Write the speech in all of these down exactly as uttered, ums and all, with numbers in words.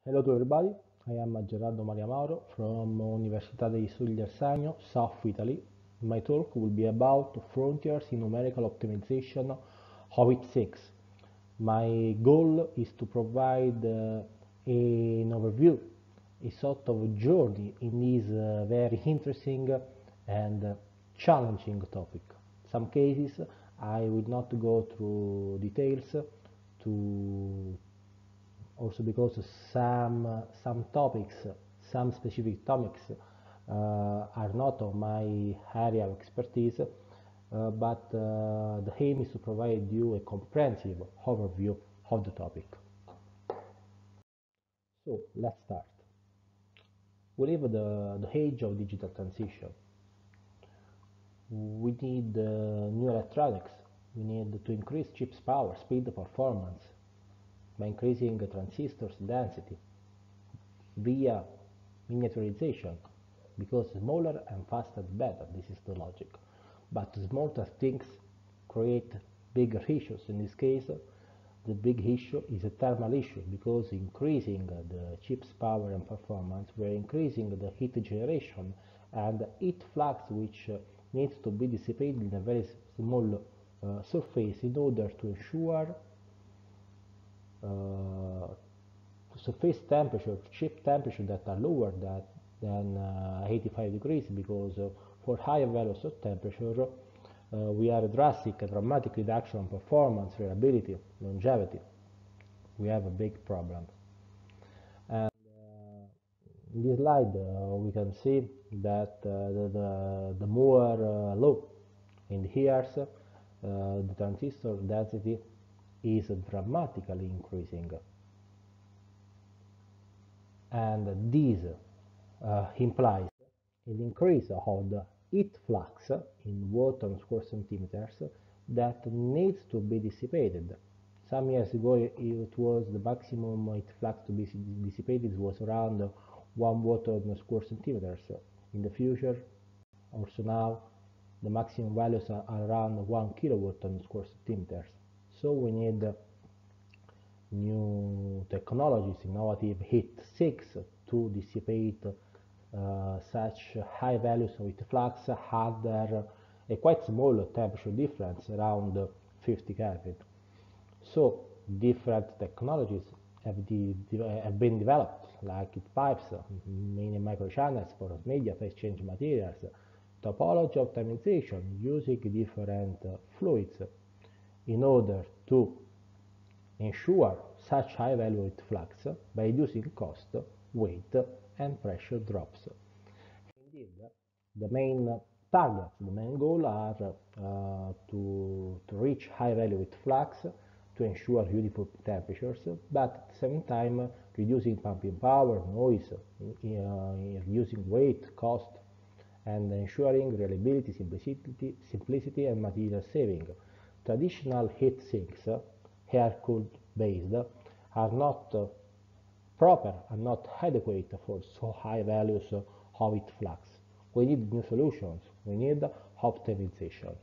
Hello to everybody, I am Gerardo Maria Mauro from Università degli Studi del Sannio, South Italy. My talk will be about frontiers in numerical optimization of I T six. My goal is to provide uh, an overview, a sort of journey in this uh, very interesting and uh, challenging topic. Some cases I will not go through details to also because some uh, some topics, some specific topics uh, are not of my area of expertise, uh, but uh, the aim is to provide you a comprehensive overview of the topic. So let's start. We live the, the age of digital transition. We need uh, new electronics. We need to increase chips power, speed, performance by increasing the transistors density via miniaturization, because smaller and faster better. This is the logic. But smaller things create bigger issues. In this case, the big issue is a thermal issue, because increasing the chip's power and performance, we're increasing the heat generation and heat flux, which uh, needs to be dissipated in a very small uh, surface in order to ensure uh, surface temperature, chip temperature that are lower that, than uh, eighty-five degrees, because uh, for higher values of temperature uh, we have a drastic, a dramatic reduction in performance, reliability, longevity. We have a big problem. And uh, in this slide uh, we can see that uh, the, the, the more uh, low in the years uh, the transistor density is dramatically increasing. And this uh, implies an increase of the heat flux in watt on square centimeters that needs to be dissipated. Some years ago it was the maximum heat flux to be dissipated was around one watt on square centimeters. In the future, also now, the maximum values are around one kilowatt on square centimeters. So we need new technologies, innovative heat sinks to dissipate uh, such high values of heat flux under a quite small temperature difference, around fifty Kelvin. So different technologies have, have been developed, like heat pipes, mini microchannels, porous media, phase change materials, topology optimization using different uh, fluids in order to ensure such high value heat flux by reducing cost, weight, and pressure drops. Indeed, the main targets, the main goal are uh, to, to reach high value heat flux, to ensure uniform temperatures, but at the same time reducing pumping power, noise, uh, reducing weight, cost, and ensuring reliability, simplicity, simplicity and material saving. Traditional heat sinks, air-cooled based, are not uh, proper and not adequate for so high values of heat flux. We need new solutions. We need optimization.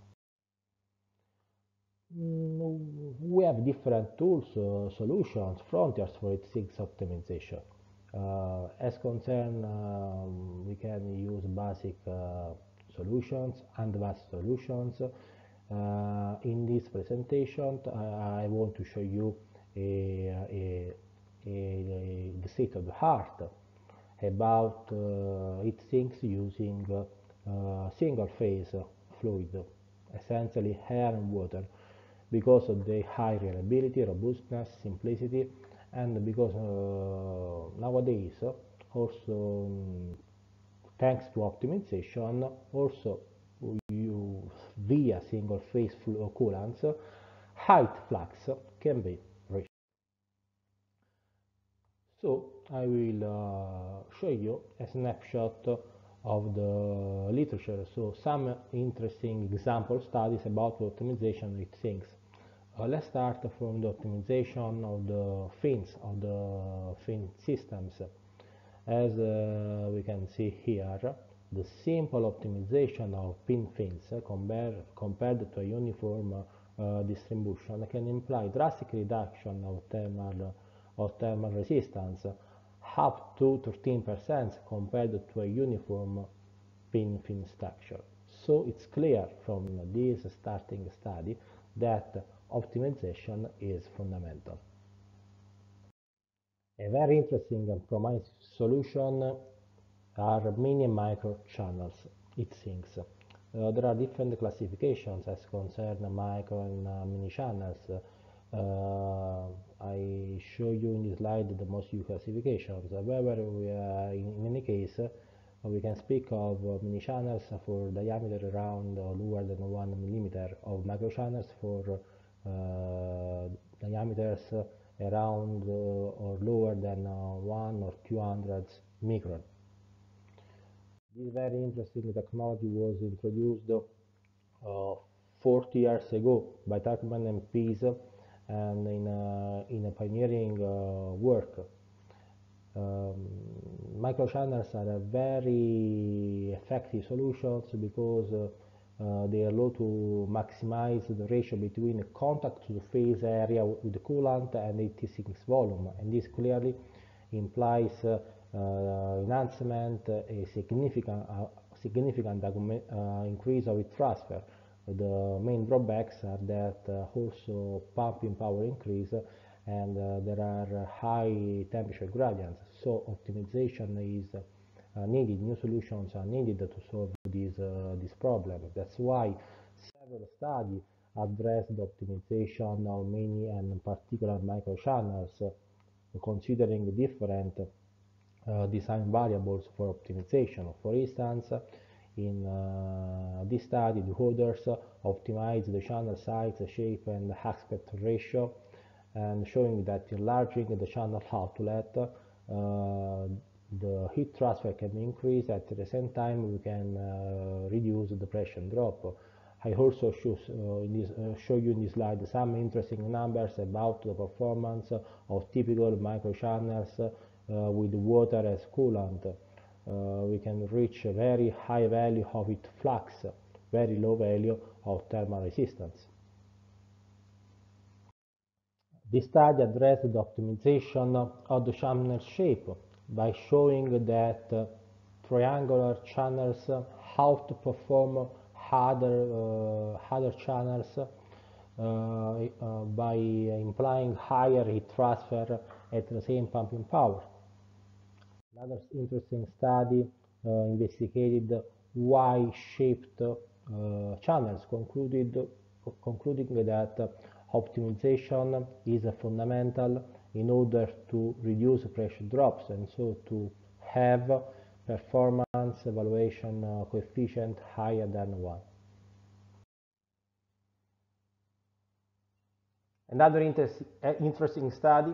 Mm, we have different tools, uh, solutions, frontiers for heat sinks optimization. Uh, as concern, um, we can use basic uh, solutions, advanced solutions. Uh, in this presentation, I, I want to show you a, a, a, a, the state of the art about uh, heat sinks using uh, single-phase fluid, essentially air and water, because of the high reliability, robustness, simplicity, and because uh, nowadays also um, thanks to optimization, also you, via single phase coolants, height flux can be reached. So I will uh, show you a snapshot of the literature, so some interesting example studies about the optimization of heat sinks. Uh, let's start from the optimization of the fins, of the fin systems. As uh, we can see here, the simple optimization of pin fins uh, compare, compared to a uniform uh, distribution can imply drastic reduction of thermal, of thermal resistance, up to thirteen percent compared to a uniform pin-fin structure. So it's clear from this starting study that optimization is fundamental. A very interesting and promising solution are mini and micro channels, it seems. Uh, there are different classifications as concern micro and uh, mini channels. Uh, I show you in this slide the most used classifications. However, we are, in, in any case, uh, we can speak of uh, mini channels for diameter around or lower than one millimeter, of micro channels for uh, diameters around uh, or lower than uh, one or two hundred micron. This very interesting technology was introduced uh, forty years ago by Tuckman and Pease, and in a, in a pioneering uh, work. Um, microchannels are a very effective solutions because uh, uh, they allow to maximize the ratio between the contact surface area with the coolant and the T six volume, and this clearly implies uh, uh, enhancement, a significant, uh, significant uh, increase of heat transfer. The main drawbacks are that uh, also pumping power increase, and uh, there are high temperature gradients, so optimization is uh, needed. New solutions are needed to solve this, uh, this problem. That's why several studies address the optimization of many and particular microchannels, uh, considering different uh, design variables for optimization. For instance, in uh, this study, the authors optimized the channel size, shape, and aspect ratio, and showing that enlarging the channel outlet, uh, the heat transfer can be increased. At the same time, we can uh, reduce the pressure drop. I also show, uh, in this, uh, show you in this slide some interesting numbers about the performance of typical microchannels uh, with water as coolant. Uh, we can reach a very high value of heat flux, very low value of thermal resistance. This study addressed the optimization of the channel shape by showing that uh, triangular channels outperform other, uh, other channels uh, uh, by implying higher heat transfer at the same pumping power. Another interesting study uh, investigated Y-shaped uh, channels, concluded, concluding that uh, optimization is uh, fundamental in order to reduce pressure drops, and so to have performance evaluation uh, coefficient higher than one. Another inter uh, interesting study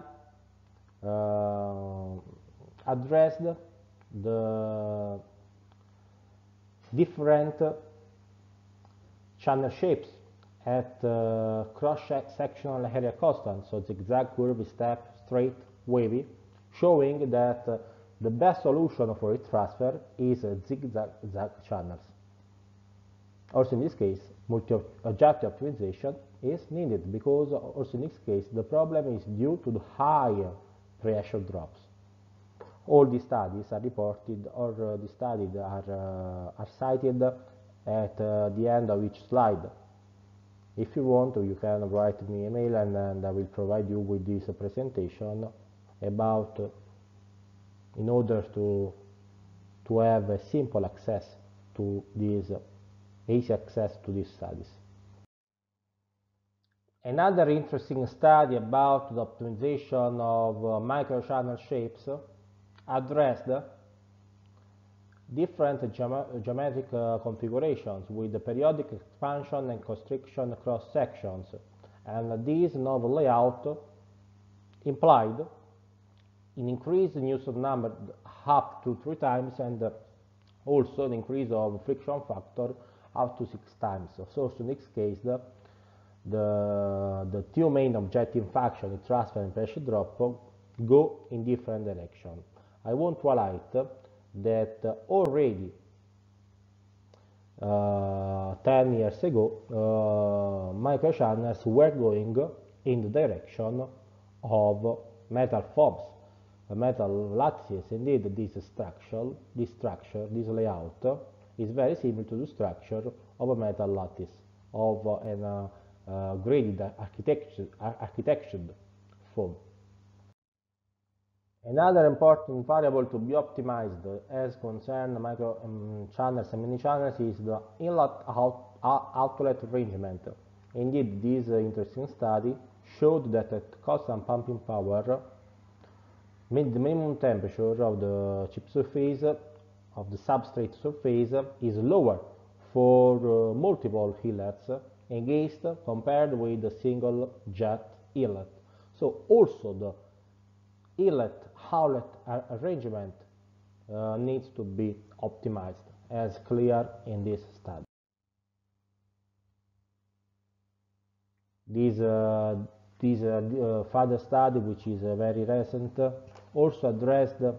uh, addressed the different channel shapes at uh, cross-sectional area constant, so zigzag, curvy, step, straight, wavy, showing that uh, the best solution for heat transfer is uh, zigzag channels. Also in this case, multi-objective optimization is needed, because also in this case the problem is due to the higher pressure drops. All these studies are reported, or uh, the studies are, uh, are cited at uh, the end of each slide. If you want, you can write me an email, and, and I will provide you with this presentation about, uh, in order to, to have a simple access to these, uh, easy access to these studies. Another interesting study about the optimization of uh, microchannel shapes addressed different geom geometric uh, configurations with the periodic expansion and constriction cross sections, and this novel layout implied an increased Newton number up to three times, and uh, also an increase of friction factor up to six times. So in this case, the, the, the two main objective functions, heat transfer and pressure drop, go in different directions. I want to highlight that already uh, ten years ago, uh, microchannels were going in the direction of metal foams, metal lattices. Indeed, this structure, this structure, this layout is very similar to the structure of a metal lattice, of an uh, uh, graded architecture, architectured foam. Another important variable to be optimized as concern micro um, channels and mini channels is the inlet out, outlet arrangement. Indeed, this uh, interesting study showed that at constant pumping power, the minimum temperature of the chip surface, of the substrate surface, is lower for uh, multiple inlets engaged compared with the single jet inlet. So also the inlet outlet arrangement uh, needs to be optimized, as clear in this study. This, uh, this uh, uh, further study, which is uh, very recent, uh, also addressed uh,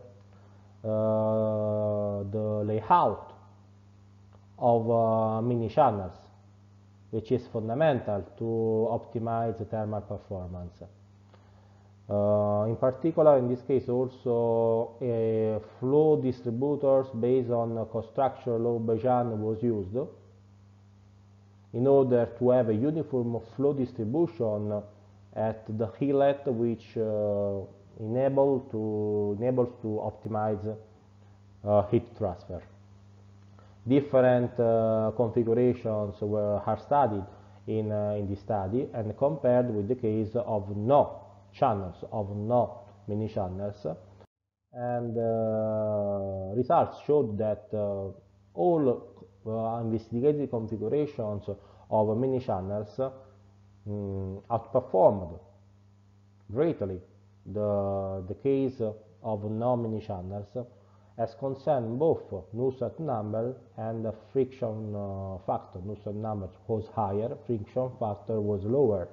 the layout of uh, mini channels, which is fundamental to optimize the thermal performance. Uh, in particular, in this case, also a flow distributors based on co-structure law Bayesian was used in order to have a uniform flow distribution at the inlet, which uh, enable to enables to optimize uh, heat transfer. Different uh, configurations were are studied in uh, in this study and compared with the case of no channels, of no mini channels, and uh, results showed that uh, all uh, investigated configurations of mini channels um, outperformed greatly the, the case of no mini channels as concerned both Nusselt number and friction uh, factor. Nusselt number was higher, friction factor was lower.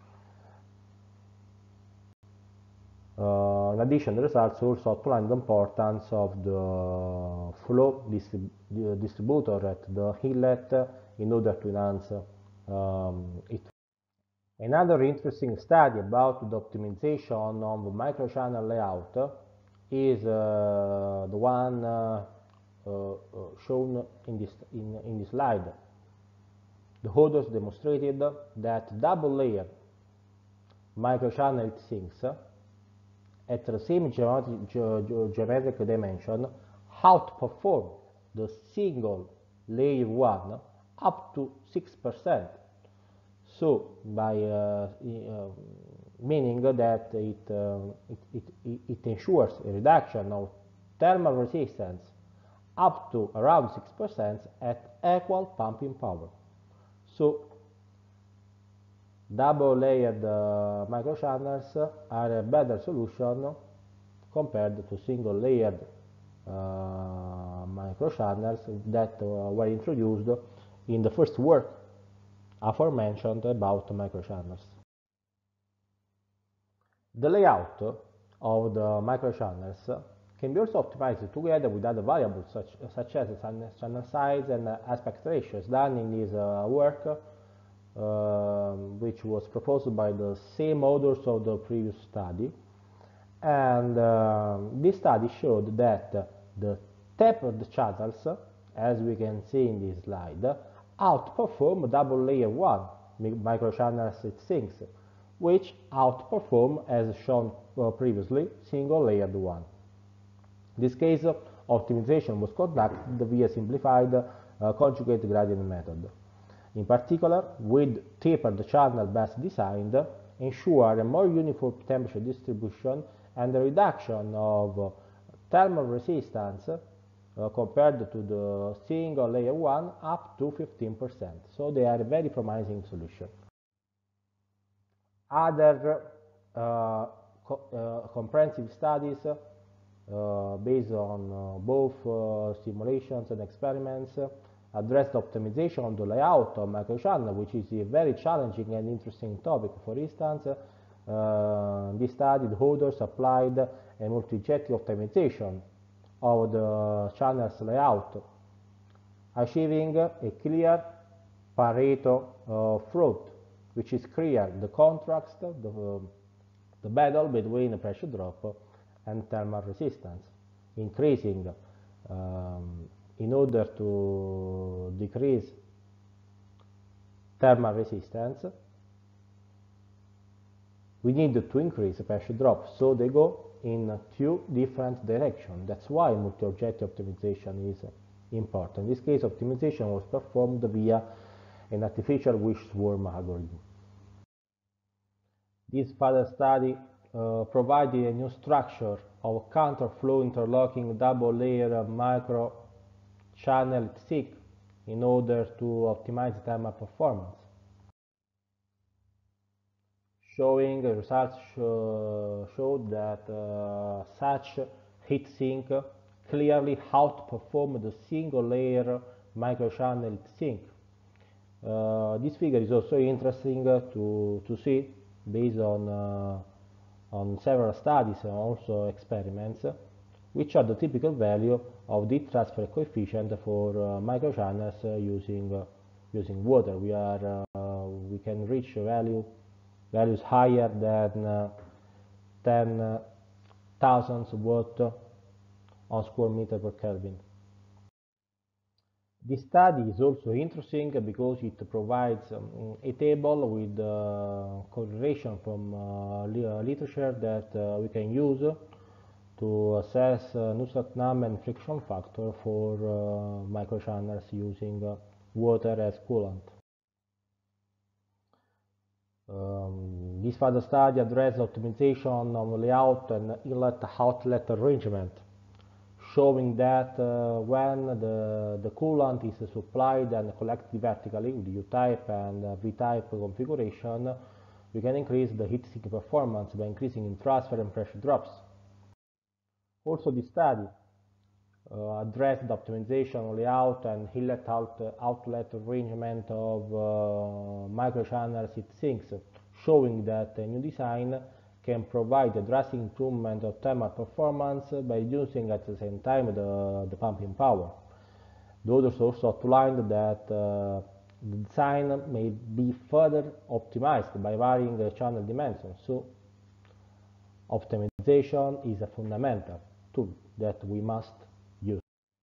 Uh, in addition, the results also outline the importance of the flow distrib the distributor at the inlet in order to enhance um, it. Another interesting study about the optimization of the microchannel layout is uh, the one uh, uh, shown in this, in, in this slide. The authors demonstrated that double-layer microchannel heat sinks at the same geometric, ge geometric dimension outperform the single layer one up to six percent. So, by uh, uh, meaning that it, uh, it, it, it ensures a reduction of thermal resistance up to around six percent at equal pumping power. So, double-layered uh, microchannels are a better solution compared to single-layered uh, microchannels that uh, were introduced in the first work aforementioned about microchannels. The layout of the microchannels can be also optimized together with other variables such, such as channel size and aspect ratios done in this uh, work, uh, which was proposed by the same authors of the previous study. And uh, this study showed that the tapered channels, as we can see in this slide, outperform double layer one microchannels heat sinks, which outperform, as shown uh, previously, single layered one. In this case, optimization was conducted via simplified uh, conjugate gradient method. In particular, with tapered channel based design, ensure a more uniform temperature distribution and a reduction of uh, thermal resistance uh, compared to the single layer one up to fifteen percent. So they are a very promising solution. Other uh, co uh, comprehensive studies uh, based on uh, both uh, simulations and experiments uh, address the optimization of the layout of microchannel, which is a very challenging and interesting topic. For instance, uh, in this study, the authors applied a multi-jetty optimization of the channel's layout, achieving a clear Pareto uh, fruit, which is clear the contrast, the uh, the battle between pressure drop and thermal resistance, increasing um, in order to decrease thermal resistance, we need to increase the pressure drop, so they go in two different directions. That's why multi-objective optimization is important. In this case, optimization was performed via an artificial wish swarm algorithm. This further study uh, provided a new structure of counterflow interlocking double-layer micro-channel T S I C in order to optimize thermal performance. Showing results show, showed that uh, such heat sink clearly outperformed the single-layer microchannel T S I C. Uh, this figure is also interesting to, to see based on, uh, on several studies and also experiments, which are the typical value of the heat transfer coefficient for uh, microchannels uh, using, uh, using water. We, are, uh, we can reach a value values higher than uh, ten thousand watt on square meter per Kelvin. This study is also interesting because it provides um, a table with uh, correlation from uh, literature that uh, we can use to assess uh, Nusselt-Nam and friction factor for uh, microchannels using uh, water as coolant. Um, this further study addressed optimization of layout and inlet-outlet arrangement, showing that uh, when the, the coolant is supplied and collected vertically with U-type and uh, V-type configuration, we can increase the heat sink performance by increasing in transfer and pressure drops. Also, this study uh, addressed the optimization layout and inlet-outlet arrangement of uh, microchannel heat sinks, showing that a new design can provide a drastic improvement of thermal performance by reducing at the same time the, the pumping power. The authors also outlined that uh, the design may be further optimized by varying the channel dimensions, so optimization is a fundamental tool that we must use.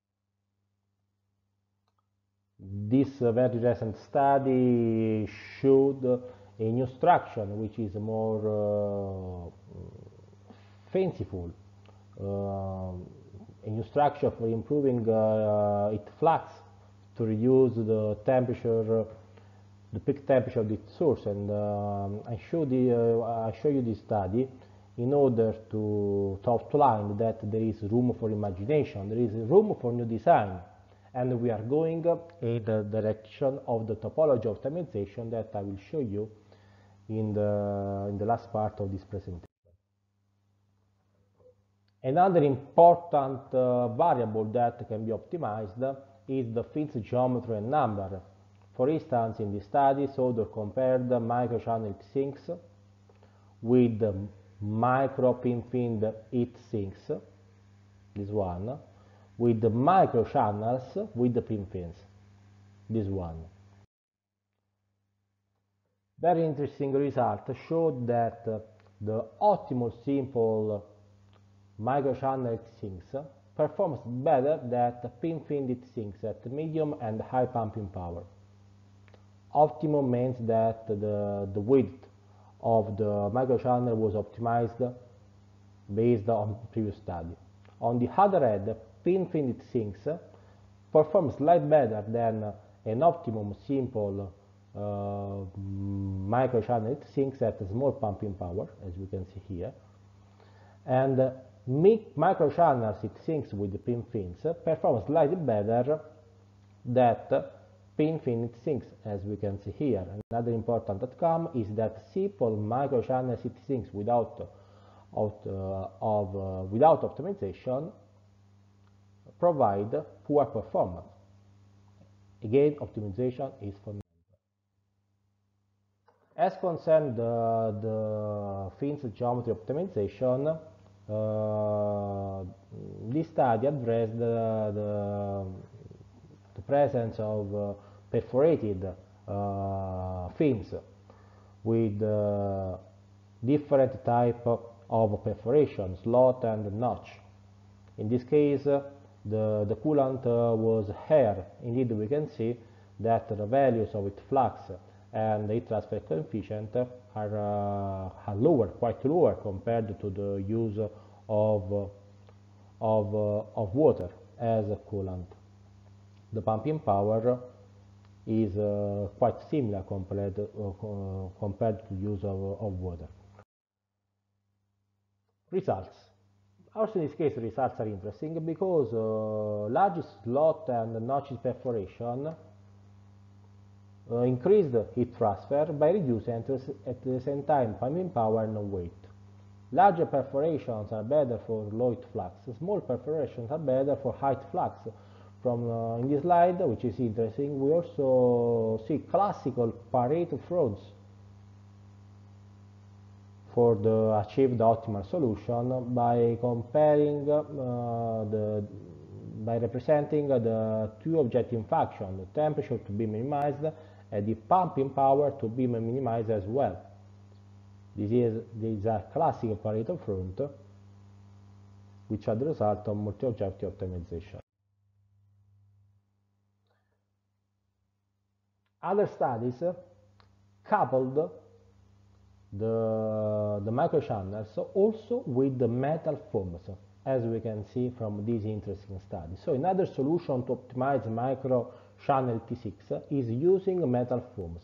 This uh, very recent study showed a new structure which is more uh, fanciful, uh, a new structure for improving uh, heat flux to reduce the temperature, the peak temperature of the source. And um, I, show the, uh, I show you this study in order to, to outline that there is room for imagination, there is room for new design, and we are going in the direction of the topology optimization that I will show you in the, in the last part of this presentation. Another important uh, variable that can be optimized is the fins geometry and number. For instance, in this study, Soder compared microchannel heat sinks with micro pin-finned heat sinks, this one, with the microchannels with the pin fins, this one. Very interesting result showed that uh, the optimal simple microchannel heat sinks performs better than pin-finned heat sinks at medium and high pumping power. Optimum means that the, the width of the microchannel was optimized based on previous study. On the other hand, pin-finned heat sinks perform slightly better than an optimum simple uh, microchannel heat sinks at small pumping power, as you can see here. And uh, microchannel heat sinks with the pin fins perform slightly better than pin-finned heat sinks, as we can see here. Another important outcome is that simple microchannel heat sinks without, of, uh, of, uh, without optimization provide poor performance. Again, optimization is fundamental. As concerns the, the fins geometry optimization, uh, this study addressed the, the, the presence of uh, perforated uh, fins with uh, different type of perforation, slot and notch. In this case, uh, the, the coolant uh, was air. Indeed, we can see that the values of heat flux and the heat transfer coefficient are, uh, are lower, quite lower compared to the use of, uh, of, uh, of water as a coolant. The pumping power is uh, quite similar compared, uh, compared to the use of, of water. Results. Also in this case, results are interesting because uh, large slot and notch perforation uh, increased heat transfer by reducing at the same time pumping power and weight. Larger perforations are better for low heat flux. Small perforations are better for high heat flux. From uh, in this slide, which is interesting, we also see classical Pareto frauds for the achieved optimal solution by comparing uh, the by representing the two objective functions, the temperature to be minimized and the pumping power to be minimized as well. This is these are classical Pareto fraud, which are the result of multi-objective optimization. Other studies coupled the, the microchannels also with the metal foams, as we can see from this interesting study. So another solution to optimize microchannel T six is using metal foams.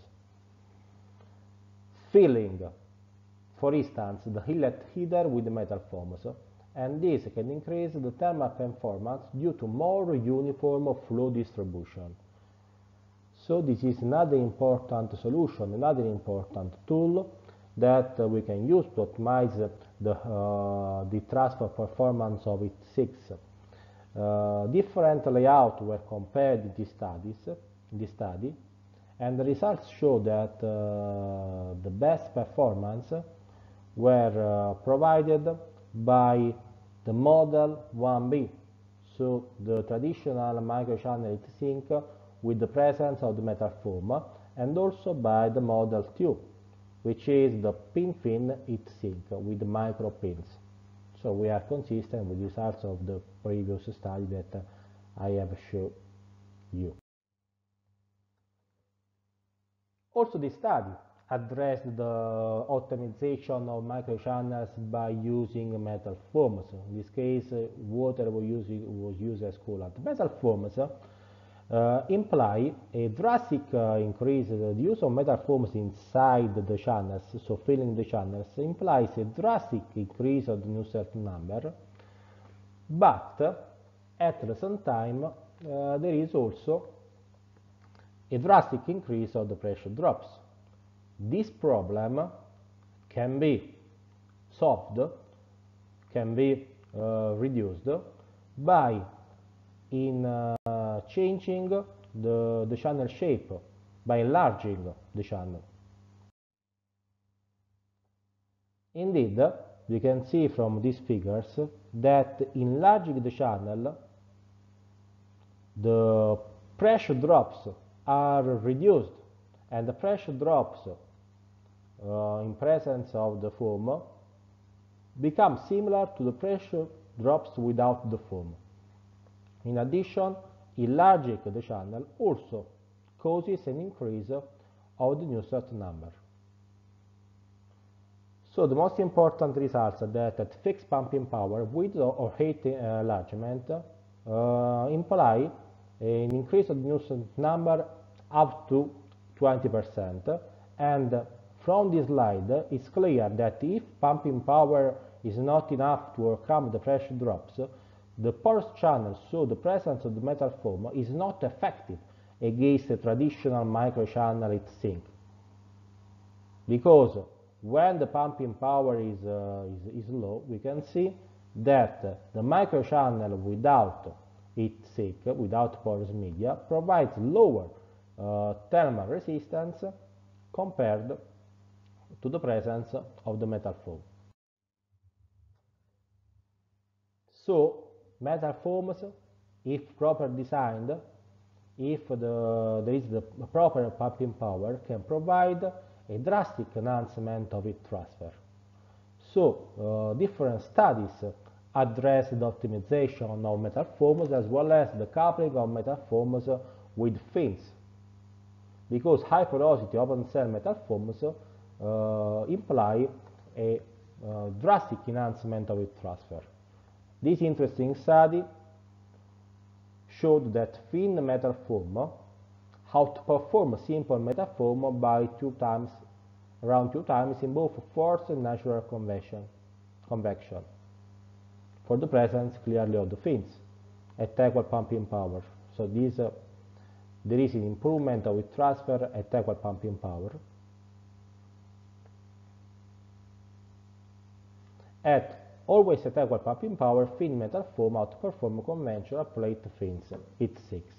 Filling, for instance, the inlet heater with metal foams, and this can increase the thermal performance due to more uniform flow distribution. So this is another important solution, another important tool that uh, we can use to optimize the, uh, the transfer performance of T six. Uh, different layouts were compared in these studies, in this study, and the results show that uh, the best performance were uh, provided by the model one B, so the traditional microchannel heat sink with the presence of the metal foam, and also by the model two, which is the pin-fin heat sink with micro pins. So we are consistent with the results of the previous study that I have shown you. Also, this study addressed the optimization of microchannels by using metal foams. In this case, water was used, was used as coolant. Metal foams Uh, imply a drastic uh, increase. The use of metal foams inside the channels, so filling the channels, implies a drastic increase of the Nusselt number, but at the same time uh, there is also a drastic increase of the pressure drops. This problem can be solved, can be uh, reduced by in uh, changing the, the channel shape, by enlarging the channel. Indeed, we can see from these figures that enlarging the channel, the pressure drops are reduced, and the pressure drops uh, in presence of the foam become similar to the pressure drops without the foam. In addition, enlarging the channel also causes an increase of the Nusselt number. So the most important results are that at fixed pumping power with or height enlargement uh, imply an increase of the Nusselt number up to twenty percent, and from this slide it's clear that if pumping power is not enough to overcome the pressure drops, the porous channel, so the presence of the metal foam, is not effective against a traditional microchannel heat sink. Because when the pumping power is, uh, is, is low, we can see that the microchannel without heat sink, without porous media, provides lower uh, thermal resistance compared to the presence of the metal foam. So, metal foams, if properly designed, if the, there is the proper pumping power, can provide a drastic enhancement of heat transfer. So uh, different studies address the optimization of metal foams as well as the coupling of metal foams with fins, because high porosity open cell metal foams uh, imply a uh, drastic enhancement of heat transfer. This interesting study showed that thin metal foam outperform simple metal foam by two times, around two times in both forced and natural convection, convection, for the presence clearly of the fins at equal pumping power. So this, uh, there is an improvement of heat transfer at equal pumping power. At always at equal pumping power, thin metal foam outperform conventional plate fins, heat sinks.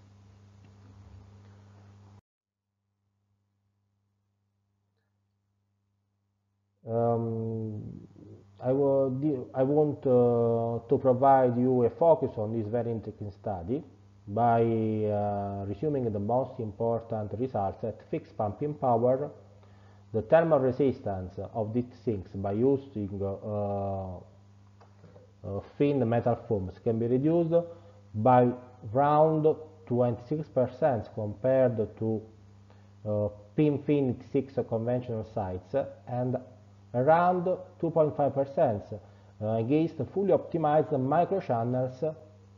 Um, I, will, I want uh, to provide you a focus on this very interesting study by uh, resuming the most important results at fixed pumping power. The thermal resistance of heat sinks by using uh, uh, thin metal foams can be reduced by around twenty-six percent compared to uh, pin-fin six conventional sites and around two point five percent uh, against fully optimized microchannels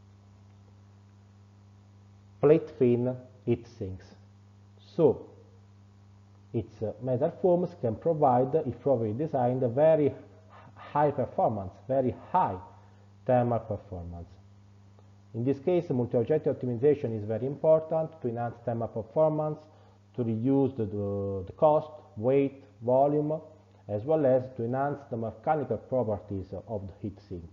plate-fin heat sinks. So, its uh, metal foams can provide, if properly designed, very high performance, very high thermal performance. In this case, multi-objective optimization is very important to enhance thermal performance, to reduce the, the, the cost, weight, volume, as well as to enhance the mechanical properties of the heat sink.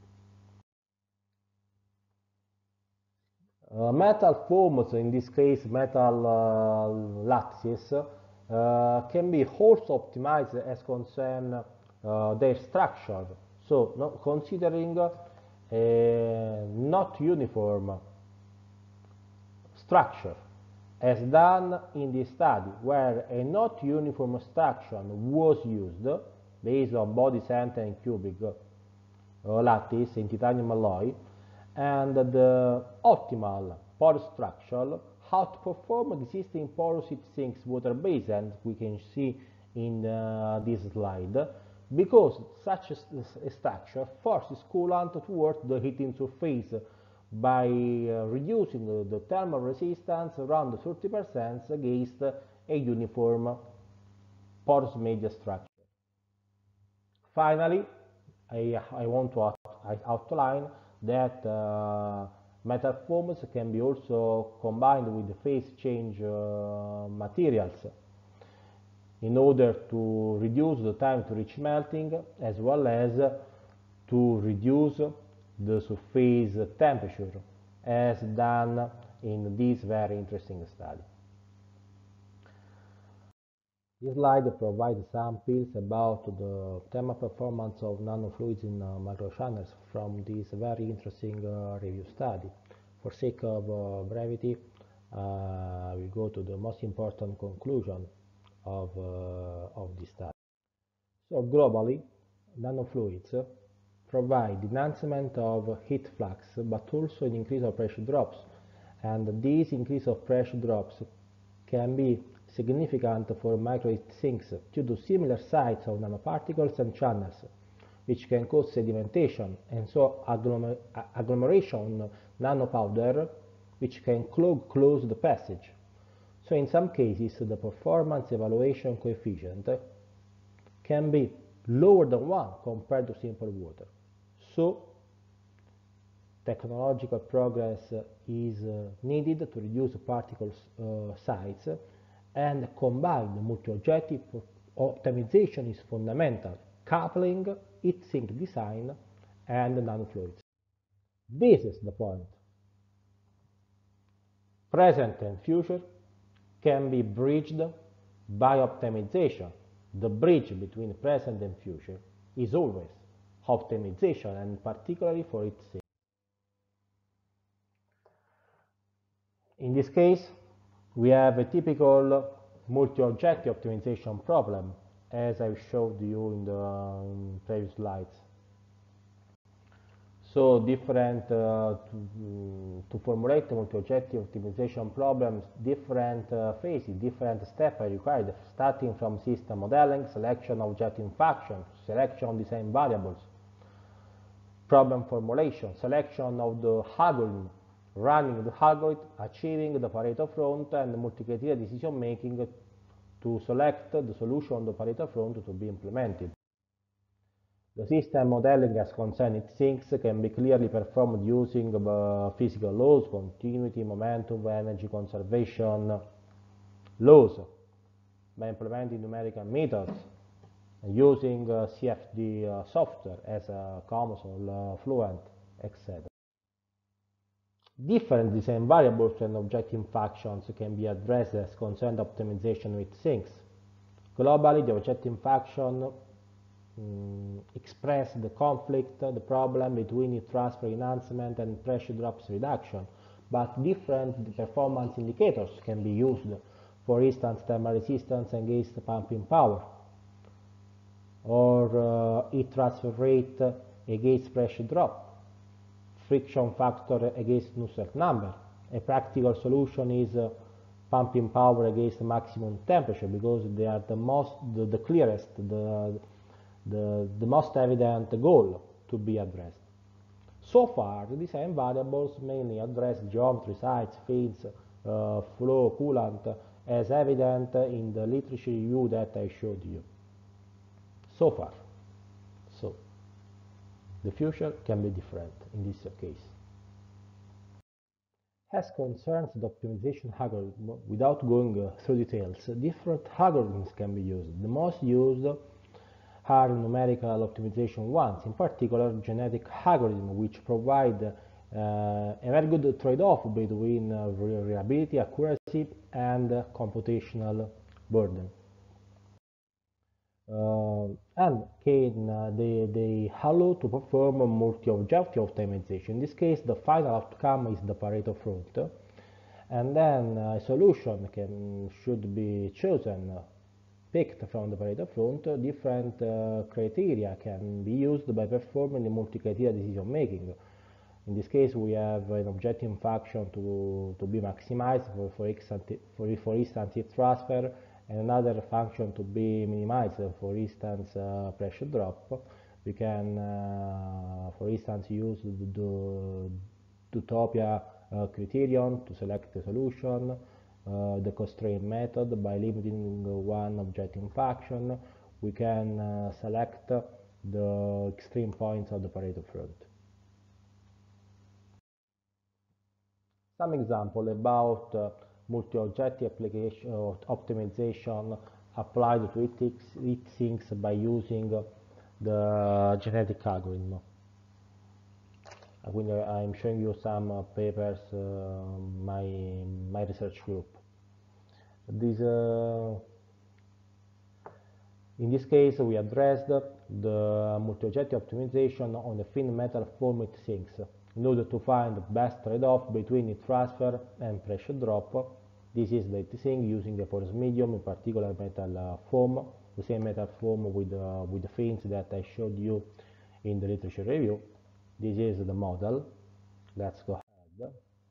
Uh, metal foams, in this case metal uh, lattices, uh, can be also optimized as concern uh, their structure. So, no, considering a not uniform structure, as done in this study, where a not uniform structure was used based on body center and cubic uh, lattice in titanium alloy, and the optimal porous structure outperform existing porous heat sinks water-based, and we can see in uh, this slide, because such a, a structure forces coolant towards the heating surface by uh, reducing the, the thermal resistance around thirty percent against a uniform porous media structure. Finally, I, I want to out, I outline that uh, metal foams can be also combined with the phase change uh, materials in order to reduce the time to reach melting, as well as to reduce the surface temperature, as done in this very interesting study. This slide provides samples about the thermal performance of nanofluids in uh, microchannels from this very interesting uh, review study. For sake of uh, brevity, uh, we go to the most important conclusion of, uh, of this study. So globally, nanofluids provide enhancement of heat flux, but also an increase of pressure drops, and this increase of pressure drops can be significant for micro heat sinks due to similar size of nanoparticles and channels, which can cause sedimentation and so agglomer agglomeration nanopowder, which can clog close the passage. So in some cases, the performance evaluation coefficient can be lower than one compared to simple water. So technological progress is uh, needed to reduce particle uh, size, and combined multi-objective optimization is fundamental, coupling heat sink design and nanofluids. This is the point. Present and future can be bridged by optimization. The bridge between present and future is always optimization, and particularly for heat sink. In this case, we have a typical multi-objective optimization problem, as I showed you in the um, previous slides. So different, uh, to, to formulate multi-objective optimization problems, different uh, phases, different steps are required, starting from system modeling, selection of objective functions, selection of design variables, problem formulation, selection of the algorithm, running the algorithm, achieving the Pareto front, and multi-criteria decision making to select the solution on the Pareto front to be implemented. The system modeling as concerned things can be clearly performed using uh, physical laws, continuity, momentum, energy conservation laws, by implementing numerical methods, using uh, C F D uh, software as uh, COMSOL, uh, Fluent, et cetera. Different design variables and objective functions can be addressed as concerned optimization with things. Globally, the objective function um, express the conflict, the problem between heat transfer enhancement and pressure drops reduction, but different performance indicators can be used. For instance, thermal resistance against pumping power, or uh, heat transfer rate against pressure drop, friction factor against Nusselt number. A practical solution is uh, pumping power against maximum temperature, because they are the most, the, the clearest, the, the, the most evident goal to be addressed. So far, the design variables mainly address geometry, size, fields, uh, flow, coolant, as evident in the literature review that I showed you. So far. So, the future can be different in this case. As concerns the optimization algorithm, without going uh, through details, different algorithms can be used. The most used are numerical optimization ones, in particular genetic algorithms, which provide uh, a very good trade-off between uh, reliability, accuracy, and uh, computational burden. Uh, and can uh, they, they allow to perform a multi-objective optimization. In this case, the final outcome is the Pareto front, and then a solution can should be chosen, uh, picked from the Pareto front. Different uh, criteria can be used by performing the multi-criteria decision making. In this case, we have an objective function to, to be maximized for, for, for, for instance heat transfer, and another function to be minimized, for instance uh, pressure drop. We can, uh, for instance, use the, the Utopia uh, criterion to select the solution, uh, the constraint method by limiting one objective function. We can uh, select the extreme points of the Pareto front. Some example about uh, multi-objective application or optimization applied to heat sinks by using the genetic algorithm. I'm showing you some uh, papers, uh, my my research group. This, uh, in this case, we addressed the multi-objective optimization on the thin metal form heat sinks, in order to find the best trade-off between heat transfer and pressure drop. This is the heat sink using a porous medium, in particular metal uh, foam, the same metal foam with, uh, with the fins that I showed you in the literature review. This is the model. Let's go ahead.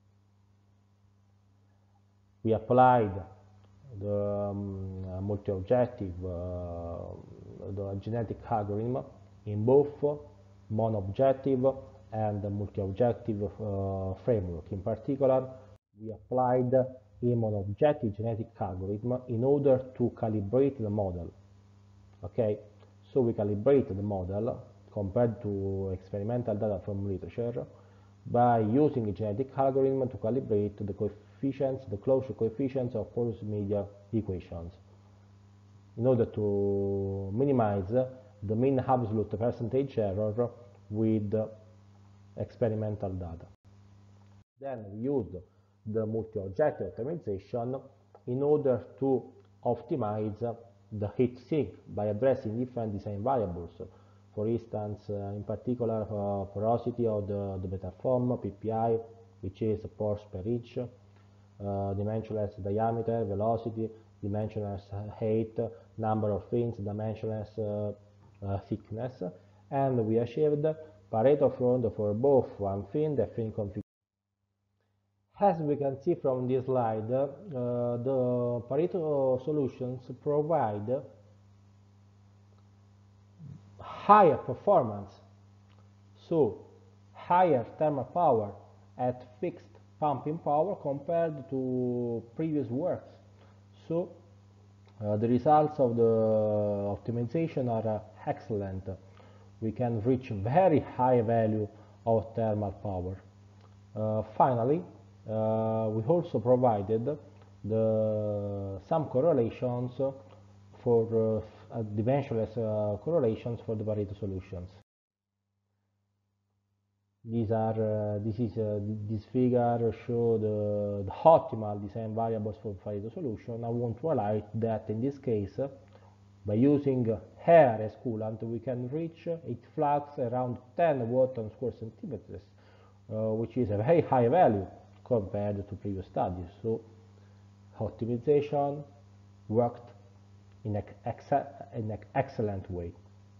We applied the um, uh, multi-objective, uh, the genetic algorithm in both mono-objective and the multi-objective uh, framework. In particular, we applied a mono-objective genetic algorithm in order to calibrate the model. Okay, so we calibrate the model compared to experimental data from literature by using a genetic algorithm to calibrate the coefficients, the closure coefficients of porous media equations, in order to minimize the mean absolute percentage error with experimental data. Then we used the multi-objective optimization in order to optimize the heat sink by addressing different design variables. For instance, uh, in particular, uh, porosity of the, the metal foam, P P I, which is pores per inch, uh, dimensionless diameter, velocity, dimensionless height, number of fins, dimensionless, uh, uh, thickness, and we achieved Pareto front for both one fin and fin configuration. As we can see from this slide, uh, the Pareto solutions provide higher performance, so higher thermal power at fixed pumping power compared to previous works. So uh, the results of the optimization are uh, excellent. We can reach very high value of thermal power. Uh, finally, uh, we also provided the some correlations for uh, dimensionless uh, correlations for the Pareto solutions. These are uh, this is uh, this figure show the, the optimal design variables for Pareto solution. I want to highlight that in this case, by using air as coolant, we can reach heat flux around ten watt on square centimeters, uh, which is a very high value compared to previous studies. So optimization worked in an ex in excellent way.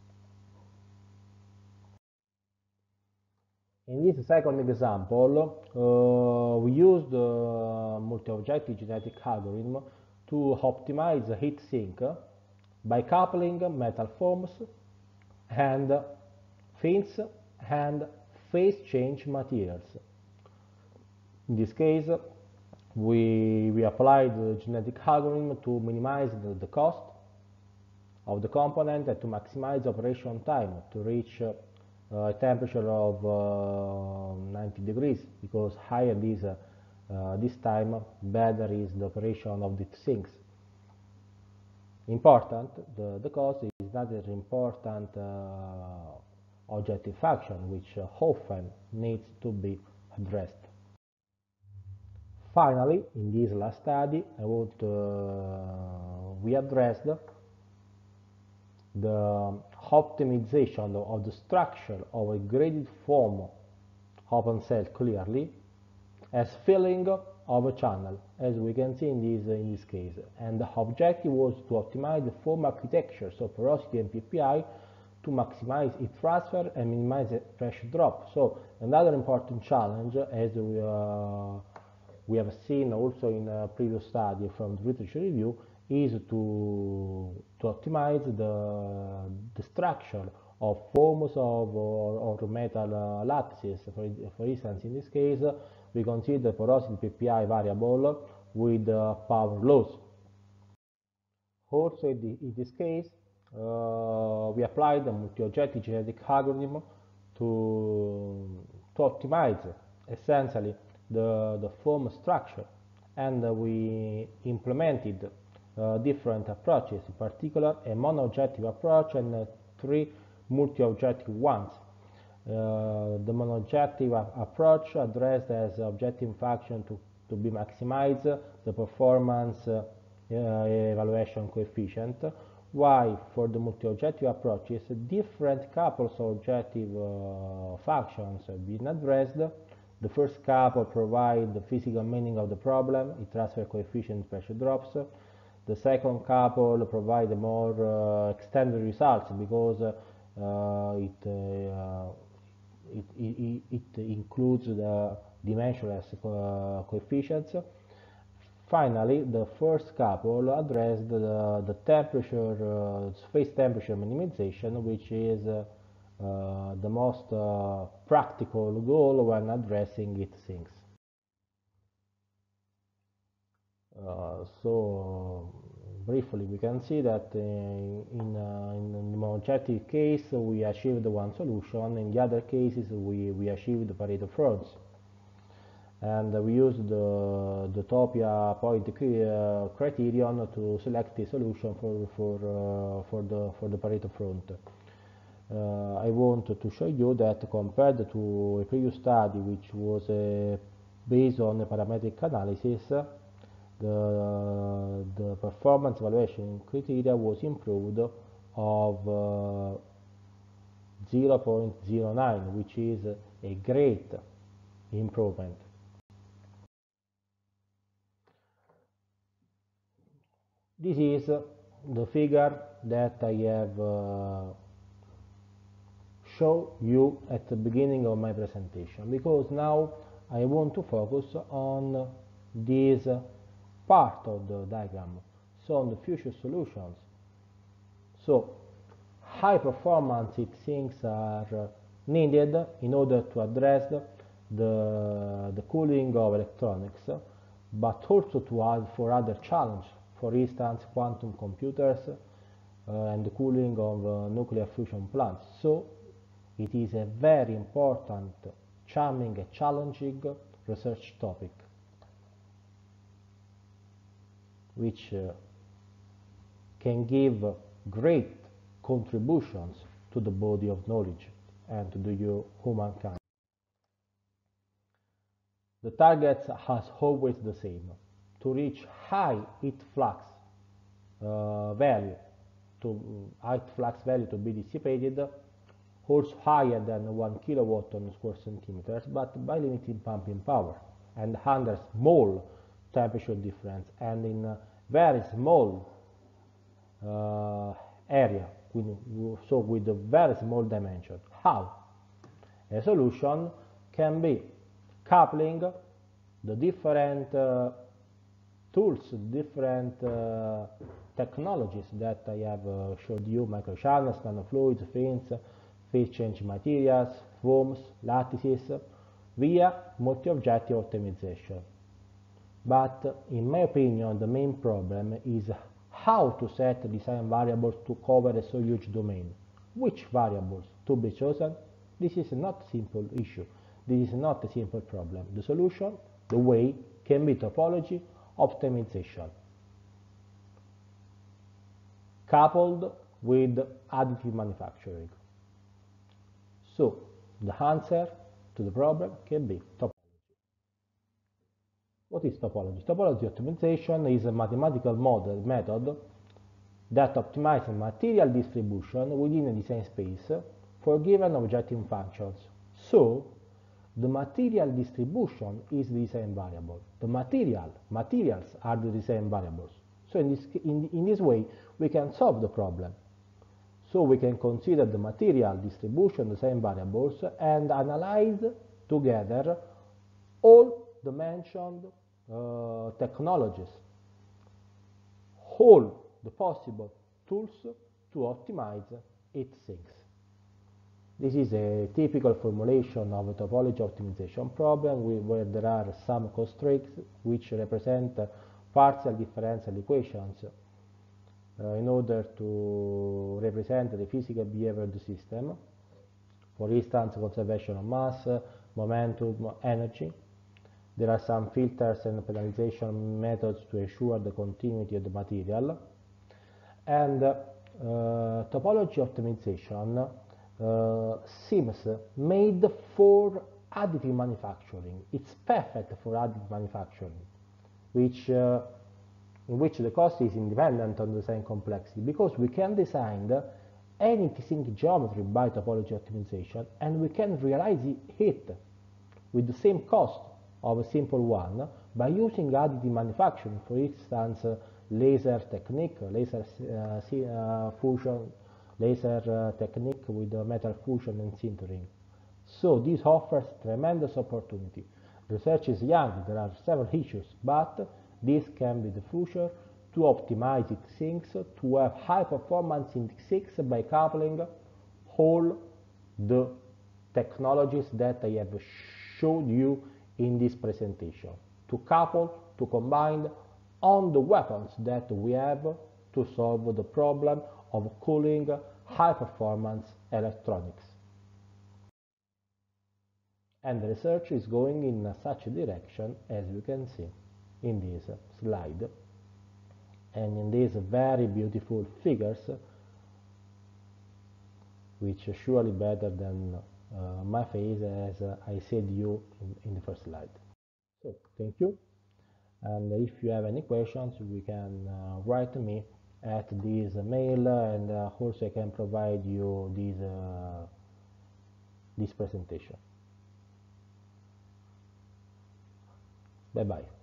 In this second example, uh, we used the multi-objective genetic algorithm to optimize the heat sink by coupling metal foams and fins and phase change materials. In this case, we, we applied the genetic algorithm to minimize the, the cost of the component and to maximize operation time to reach uh, a temperature of uh, ninety degrees, because higher this, uh, uh, this time, better is the operation of the sinks. Important, the, the cost is not as important uh, objective function, which uh, often needs to be addressed. Finally, in this last study, I would, uh, we addressed the optimization of the structure of a graded foam open cell clearly as filling of a channel, as we can see in this, in this case. And the objective was to optimize the foam architecture, so porosity and P P I, to maximize heat transfer and minimize the pressure drop. So another important challenge, as we, uh, we have seen also in a previous study from the literature review, is to, to optimize the, the structure of foams of, or, or metal uh, lattices. For, for instance, in this case, we consider porosity P P I variable with uh, power laws. Also, in, the, in this case, uh, we applied the multi-objective genetic algorithm to, to optimize essentially the, the foam structure, and uh, we implemented uh, different approaches, in particular a mono-objective approach and uh, three multi-objective ones. Uh, the mono-objective approach addressed as objective function to, to be maximized the performance uh, uh, evaluation coefficient, while for the multi-objective approaches different couples of objective uh, functions have been addressed. The first couple provide the physical meaning of the problem, heat transfer coefficient, pressure drops. The second couple provide more uh, extended results because uh, it, uh, it, it, it includes the dimensionless uh, coefficients. Finally, the first couple addressed the, the temperature, uh, phase temperature minimization, which is uh, uh, the most uh, practical goal when addressing heat sinks. Uh, so briefly, we can see that uh, in, uh, in the mono-objective case we achieved one solution. In the other cases we, we achieved the Pareto fronts, and uh, we used the, the Topia point uh, criterion to select a solution for, for, uh, for, the, for the Pareto front. Uh, I want to show you that compared to a previous study which was uh, based on a parametric analysis, The, the performance evaluation criteria was improved of uh, zero point zero nine, which is a great improvement. This is the figure that I have uh, show you at the beginning of my presentation, because now I want to focus on this part of the diagram, so on the future solutions. So high performance heat sinks are needed in order to address the, the cooling of electronics, but also to add for other challenges, for instance quantum computers uh, and the cooling of uh, nuclear fusion plants. So it is a very important, charming and challenging research topic, which uh, can give great contributions to the body of knowledge and to the humankind. The target has always the same: to reach high heat flux uh, value, to high flux value to be dissipated, also higher than one kilowatt on square centimeters, but by limiting pumping power and under small temperature difference and in a very small uh, area, so with a very small dimension. How? A solution can be coupling the different uh, tools, different uh, technologies that I have uh, showed you: microchannels, nanofluids, fins, phase change materials, foams, lattices, via multi-objective optimization. But in my opinion, the main problem is how to set design variables to cover a so huge domain. Which variables to be chosen? This is not a simple issue. This is not a simple problem. The solution, the way, can be topology optimization, coupled with additive manufacturing. So the answer to the problem can be topology. What is topology? Topology optimization is a mathematical model method that optimizes material distribution within a design space for given objective functions. So the material distribution is the design variable. The material, materials are the design variables. So in this, in, in this way, we can solve the problem. So we can consider the material distribution, the same variables, and analyze together all the mentioned uh, technologies, all the possible tools to optimize heat sinks. This is a typical formulation of a topology optimization problem where there are some constraints which represent partial differential equations Uh, in order to represent the physical behavior of the system. For instance, conservation of mass, momentum, energy. There are some filters and penalization methods to ensure the continuity of the material. And uh, topology optimization uh, seems made for additive manufacturing. It's perfect for additive manufacturing, which uh, in which the cost is independent on the design complexity, because we can design any sink geometry by topology optimization and we can realize it with the same cost of a simple one by using additive manufacturing, for instance uh, laser technique, laser uh, uh, fusion, laser uh, technique with uh, metal fusion and sintering. So this offers tremendous opportunity. Research is young, there are several issues, but this can be the future to optimize heat sinks, to have high performance in sinks by coupling all the technologies that I have showed you in this presentation, to couple, to combine on the weapons that we have to solve the problem of cooling high performance electronics. And the research is going in such a direction, as you can see in this slide and in these very beautiful figures, which are surely better than uh, my face, as uh, I said you in, in the first slide. So thank you, and if you have any questions, we can uh, write me at this mail, and uh, also I can provide you this uh, this presentation. Bye bye.